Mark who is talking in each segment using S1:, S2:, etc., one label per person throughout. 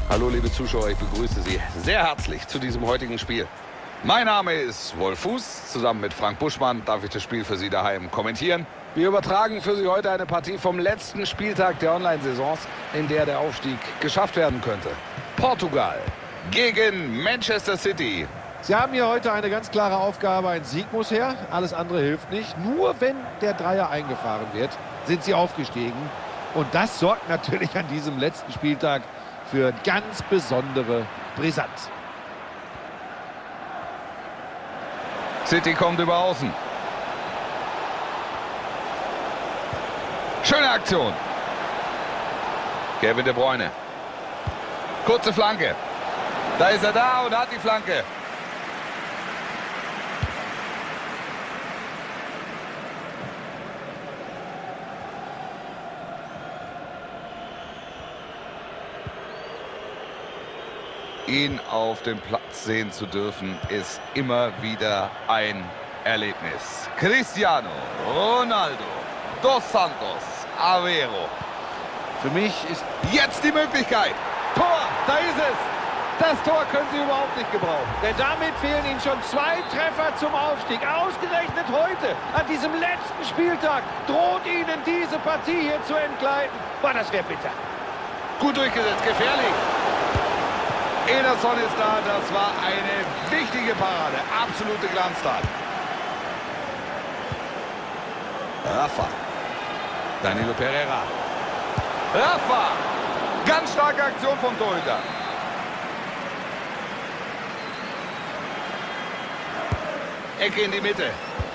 S1: Hallo liebe Zuschauer, ich begrüße Sie sehr herzlich zu diesem heutigen Spiel. Mein Name ist Wolf Fuß, zusammen mit Frank Buschmann darf ich das Spiel für Sie daheim kommentieren. Wir übertragen für Sie heute eine Partie vom letzten Spieltag der Online-Saisons, in der der Aufstieg geschafft werden könnte. Portugal gegen Manchester City.
S2: Sie haben hier heute eine ganz klare Aufgabe, ein Sieg muss her, alles andere hilft nicht. Nur wenn der Dreier eingefahren wird, sind sie aufgestiegen. Und das sorgt natürlich an diesem letzten Spieltag für ganz besondere Brisanz.
S1: City kommt über außen. Schöne Aktion. Kevin De Bruyne. Kurze Flanke. Da ist er da und hat die Flanke. Ihn auf dem Platz sehen zu dürfen, ist immer wieder ein Erlebnis. Cristiano Ronaldo dos Santos Aveiro.
S2: Für mich ist
S1: jetzt die Möglichkeit.
S2: Tor, da ist es. Das Tor können sie überhaupt nicht gebrauchen. Denn damit fehlen ihnen schon 2 Treffer zum Aufstieg. Ausgerechnet heute, an diesem letzten Spieltag, droht ihnen diese Partie hier zu entgleiten. Boah, das wäre bitter.
S1: Gut durchgesetzt, gefährlich. Ederson ist da, das war eine wichtige Parade, absolute Glanztat. Rafa, Danilo Pereira. Rafa, ganz starke Aktion vom Torhüter. Ecke in die Mitte.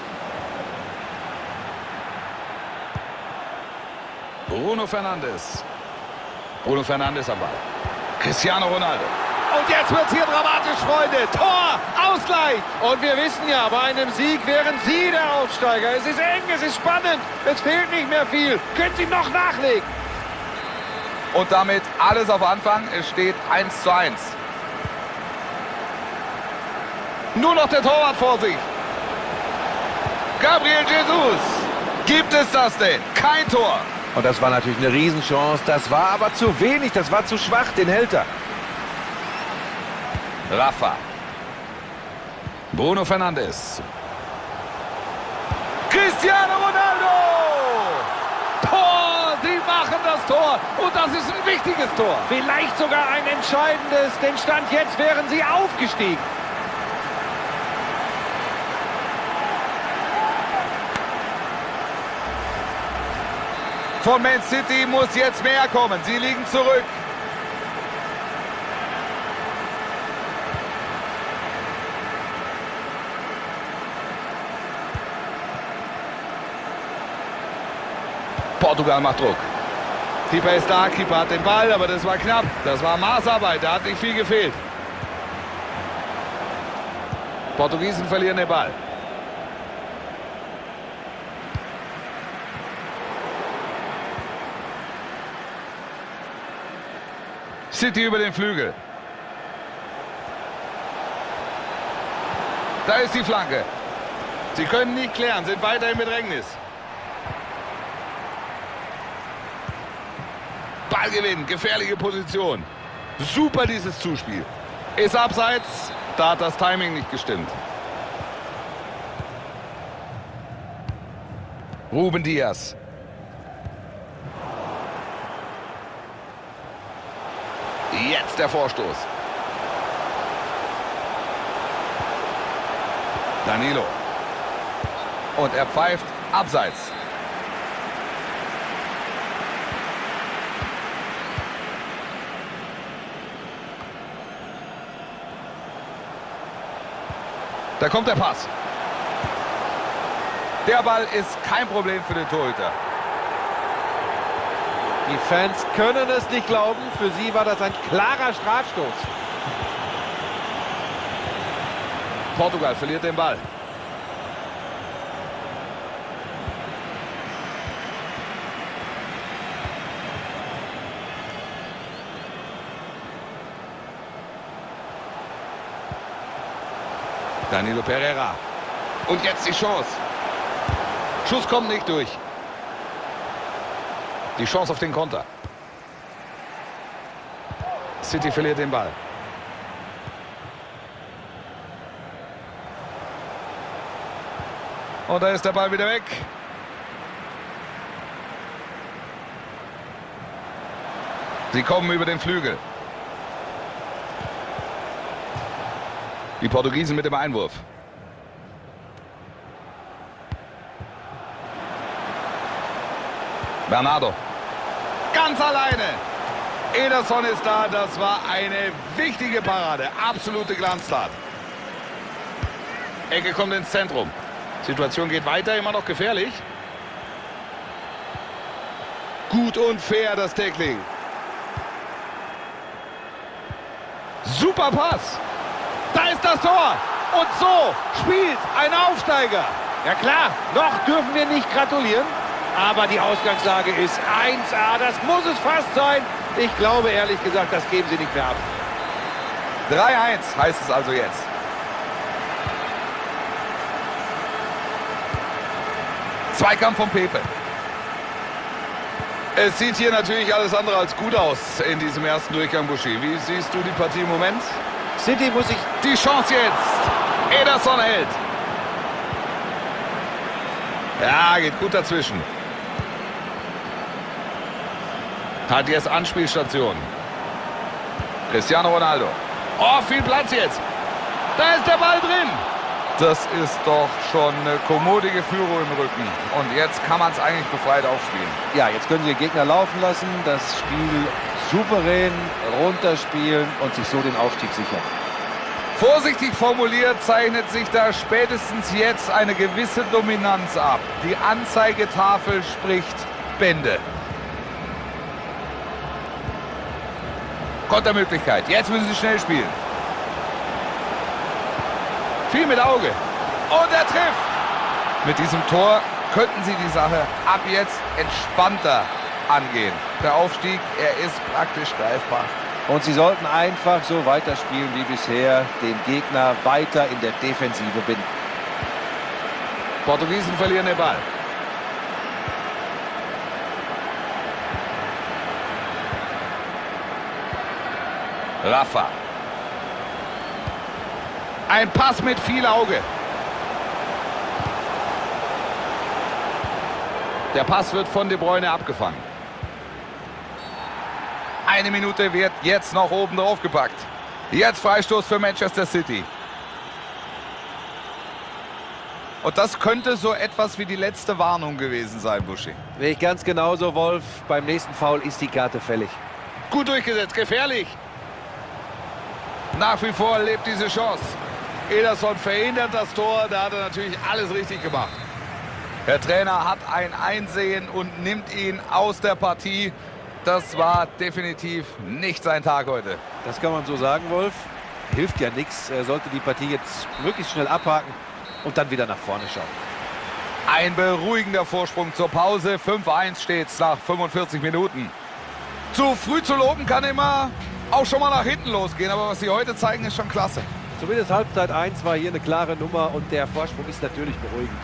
S1: Bruno Fernandes. Bruno Fernandes am Ball. Cristiano Ronaldo.
S2: Und jetzt wird es hier dramatisch, Freunde. Tor, Ausgleich. Und wir wissen ja, bei einem Sieg wären Sie der Aufsteiger. Es ist eng, es ist spannend. Es fehlt nicht mehr viel. Können Sie noch nachlegen?
S1: Und damit alles auf Anfang. Es steht 1:1. Nur noch der Torwart vor sich. Gabriel Jesus. Gibt es das denn? Kein Tor.
S3: Und das war natürlich eine Riesenchance. Das war aber zu wenig, das war zu schwach. Den hält er.
S1: Rafa. Bruno Fernandes. Cristiano Ronaldo. Tor! Sie machen das Tor. Und das ist ein wichtiges Tor.
S2: Vielleicht sogar ein entscheidendes, denn Stand jetzt wären sie aufgestiegen.
S1: Von Man City muss jetzt mehr kommen. Sie liegen zurück. Portugal macht Druck. Keeper ist da, Keeper hat den Ball, aber das war knapp. Das war Maßarbeit, da hat nicht viel gefehlt. Portugiesen verlieren den Ball. City über den Flügel. Da ist die Flanke. Sie können nicht klären, sind weiter im Bedrängnis. Ballgewinn, gefährliche Position. Super dieses Zuspiel. Ist abseits, da hat das Timing nicht gestimmt. Ruben Dias. Jetzt der Vorstoß. Danilo. Und er pfeift abseits. Da kommt der Pass. Der Ball ist kein Problem für den Torhüter.
S2: Die Fans können es nicht glauben. Für sie war das ein klarer Strafstoß.
S1: Portugal verliert den Ball. Danilo Pereira. Und jetzt die Chance. Schuss kommt nicht durch. Die Chance auf den Konter. City verliert den Ball. Und da ist der Ball wieder weg. Sie kommen über den Flügel. Die Portugiesen mit dem Einwurf. Bernardo. Ganz alleine. Ederson ist da. Das war eine wichtige Parade. Absolute Glanztat. Ecke kommt ins Zentrum. Situation geht weiter. Immer noch gefährlich. Gut und fair das Tackling. Super Pass. Da ist das Tor. Und so spielt ein Aufsteiger.
S2: Ja klar, noch dürfen wir nicht gratulieren. Aber die Ausgangslage ist 1A. Das muss es fast sein. Ich glaube ehrlich gesagt, das geben sie nicht mehr ab.
S1: 3-1 heißt es also jetzt. Zweikampf von Pepe. Es sieht hier natürlich alles andere als gut aus in diesem ersten Durchgang, Buschi. Wie siehst du die Partie im Moment?
S2: City muss sich...
S1: Die Chance jetzt. Ederson hält. Ja, geht gut dazwischen. Hat jetzt Anspielstation. Cristiano Ronaldo. Oh, viel Platz jetzt. Da ist der Ball drin. Das ist doch schon eine kommodige Führung im Rücken. Und jetzt kann man es eigentlich befreit aufspielen.
S2: Ja, jetzt können sie den Gegner laufen lassen, das Spiel souverän runterspielen und sich so den Aufstieg sichern.
S1: Vorsichtig formuliert zeichnet sich da spätestens jetzt eine gewisse Dominanz ab. Die Anzeigetafel spricht Bände. Kontermöglichkeit. Jetzt müssen sie schnell spielen. Viel mit Auge. Und er trifft. Mit diesem Tor könnten sie die Sache ab jetzt entspannter angehen. Der Aufstieg, er ist praktisch greifbar.
S2: Und sie sollten einfach so weiterspielen wie bisher, den Gegner weiter in der Defensive binden.
S1: Portugiesen verlieren den Ball. Rafa. Ein Pass mit viel Auge. Der Pass wird von De Bruyne abgefangen. Eine Minute wird jetzt noch oben drauf gepackt. Jetzt Freistoß für Manchester City. Und das könnte so etwas wie die letzte Warnung gewesen sein, Buschi.
S2: Sehe ich ganz genauso, Wolf. Beim nächsten Foul ist die Karte fällig.
S1: Gut durchgesetzt, gefährlich. Nach wie vor lebt diese Chance. Ederson verhindert das Tor, da hat er natürlich alles richtig gemacht. Der Trainer hat ein Einsehen und nimmt ihn aus der Partie. Das war definitiv nicht sein Tag heute.
S2: Das kann man so sagen, Wolf. Hilft ja nichts. Er sollte die Partie jetzt möglichst schnell abhaken und dann wieder nach vorne schauen.
S1: Ein beruhigender Vorsprung zur Pause. 5-1 steht's nach 45 Minuten. Zu früh zu loben kann immer auch schon mal nach hinten losgehen. Aber was sie heute zeigen, ist schon klasse.
S2: Zumindest Halbzeit 1 war hier eine klare Nummer und der Vorsprung ist natürlich beruhigend.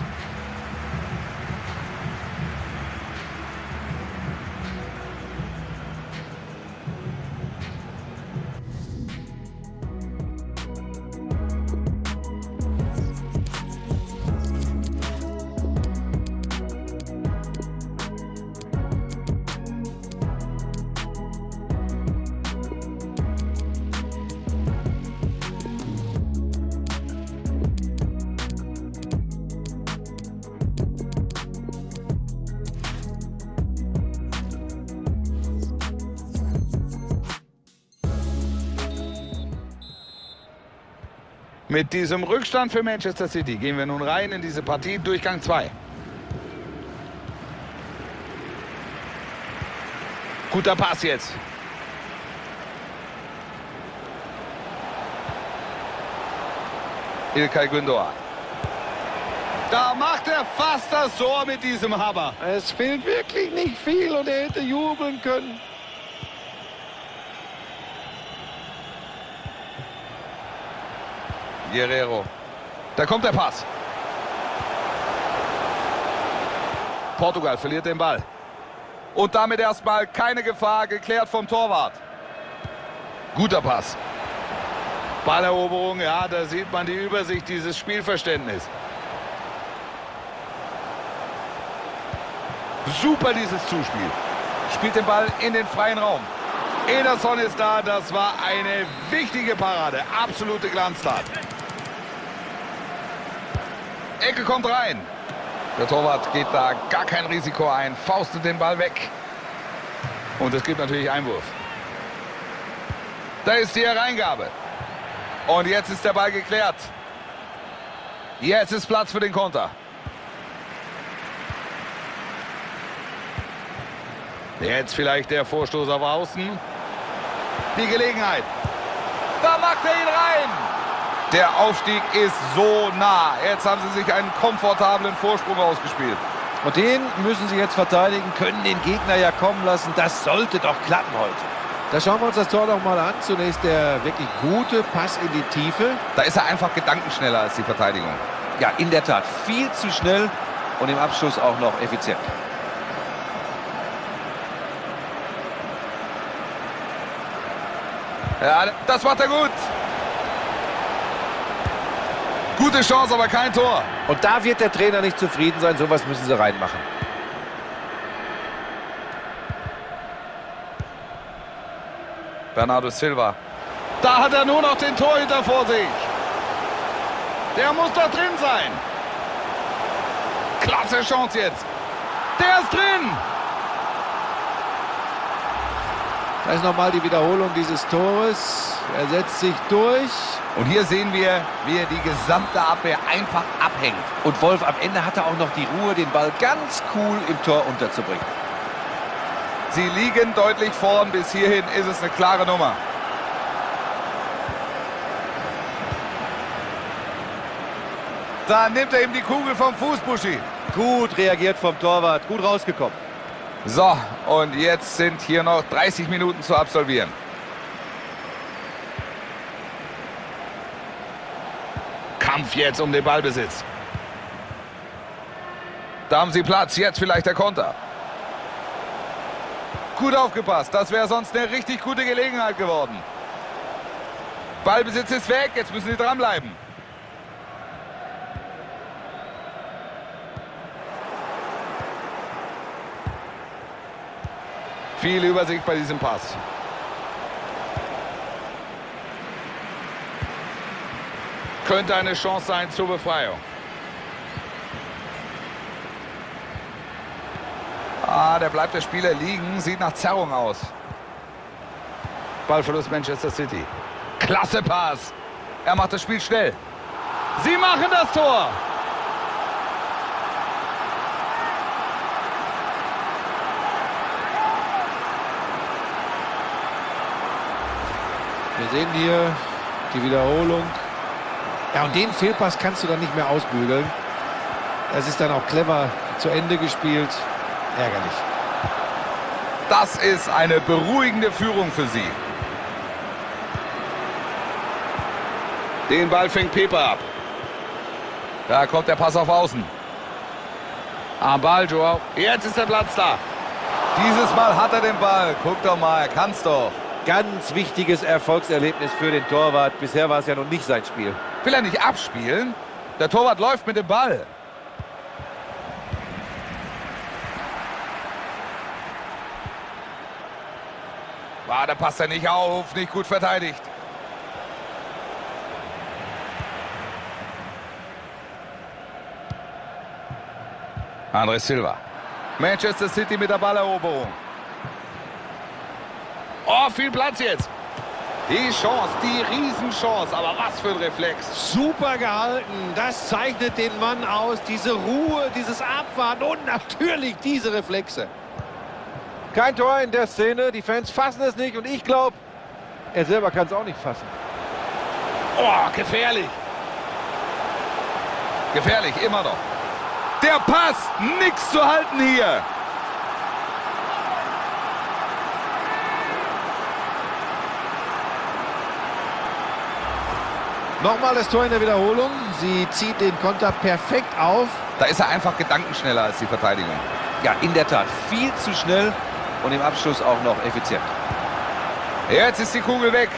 S1: Mit diesem Rückstand für Manchester City gehen wir nun rein in diese Partie, Durchgang 2. Guter Pass jetzt. İlkay Gündoğan. Da macht er fast das Tor mit diesem Hammer.
S2: Es fehlt wirklich nicht viel und er hätte jubeln können.
S1: Guerrero. Da kommt der Pass. Portugal verliert den Ball. Und damit erstmal keine Gefahr, geklärt vom Torwart. Guter Pass. Balleroberung, ja, da sieht man die Übersicht, dieses Spielverständnis. Super dieses Zuspiel. Spielt den Ball in den freien Raum. Ederson ist da, das war eine wichtige Parade. Absolute Glanztat. Ecke kommt rein. Der Torwart geht da gar kein Risiko ein, faustet den Ball weg. Und es gibt natürlich Einwurf. Da ist die Hereingabe. Und jetzt ist der Ball geklärt. Jetzt ist Platz für den Konter. Jetzt vielleicht der Vorstoß auf Außen. Die Gelegenheit. Da macht er ihn rein. Der Aufstieg ist so nah. Jetzt haben sie sich einen komfortablen Vorsprung ausgespielt.
S2: Und den müssen sie jetzt verteidigen, können den Gegner ja kommen lassen. Das sollte doch klappen heute. Da schauen wir uns das Tor noch mal an. Zunächst der wirklich gute Pass in die Tiefe.
S1: Da ist er einfach gedankenschneller als die Verteidigung.
S2: Ja, in der Tat. Viel zu schnell und im Abschluss auch noch effizient.
S1: Ja, das macht er gut. Gute Chance, aber kein Tor.
S2: Und da wird der Trainer nicht zufrieden sein. Sowas müssen sie reinmachen.
S1: Bernardo Silva. Da hat er nur noch den Torhüter vor sich. Der muss doch drin sein. Klasse Chance jetzt. Der ist drin.
S2: Da ist nochmal die Wiederholung dieses Tores. Er setzt sich durch.
S1: Und hier sehen wir, wie er die gesamte Abwehr einfach abhängt.
S2: Und Wolf, am Ende hat er auch noch die Ruhe, den Ball ganz cool im Tor unterzubringen.
S1: Sie liegen deutlich vorn. Bis hierhin ist es eine klare Nummer. Da nimmt er ihm die Kugel vom Fuß, Buschi.
S2: Gut reagiert vom Torwart, gut rausgekommen.
S1: So, und jetzt sind hier noch 30 Minuten zu absolvieren. Kampf jetzt um den Ballbesitz. Da haben sie Platz, jetzt vielleicht der Konter. Gut aufgepasst, das wäre sonst eine richtig gute Gelegenheit geworden. Ballbesitz ist weg, jetzt müssen sie dranbleiben. Viel Übersicht bei diesem Pass. Könnte eine Chance sein zur Befreiung. Da bleibt der Spieler liegen. Sieht nach Zerrung aus. Ballverlust Manchester City. Klasse Pass. Er macht das Spiel schnell. Sie machen das Tor.
S2: Wir sehen hier die Wiederholung. Ja, und den Fehlpass kannst du dann nicht mehr ausbügeln. Das ist dann auch clever zu Ende gespielt. Ärgerlich.
S1: Das ist eine beruhigende Führung für sie. Den Ball fängt Pepe ab. Da kommt der Pass auf Außen. Am Ball, Joao. Jetzt ist der Platz da. Dieses Mal hat er den Ball. Guck doch mal, er kann's doch.
S2: Ganz wichtiges Erfolgserlebnis für den Torwart. Bisher war es ja noch nicht sein Spiel.
S1: Will er nicht abspielen? Der Torwart läuft mit dem Ball. Da passt er nicht auf, nicht gut verteidigt. André Silva. Manchester City mit der Balleroberung. Oh, viel Platz jetzt. Die Chance, die Riesenchance, aber was für ein Reflex.
S2: Super gehalten, das zeichnet den Mann aus. Diese Ruhe, dieses Abwarten und natürlich diese Reflexe. Kein Tor in der Szene, die Fans fassen es nicht und ich glaube, er selber kann es auch nicht fassen.
S1: Oh, gefährlich. Gefährlich, immer noch. Der Pass, nichts zu halten hier.
S2: Nochmal das Tor in der Wiederholung. Sie zieht den Konter perfekt auf.
S1: Da ist er einfach gedankenschneller als die Verteidigung.
S2: Ja, in der Tat. Viel zu schnell und im Abschluss auch noch effizient.
S1: Jetzt ist die Kugel weg.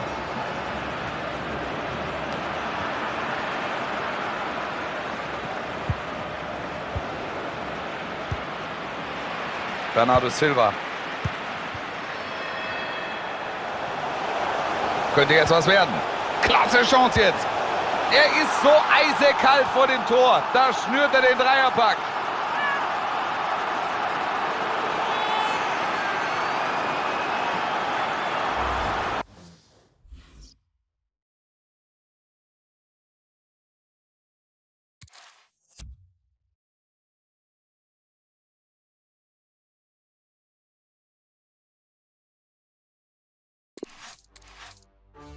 S1: Bernardo Silva. Könnte jetzt was werden. Klasse Chance jetzt. Er ist so eisekalt vor dem Tor. Da schnürt er den Dreierpack.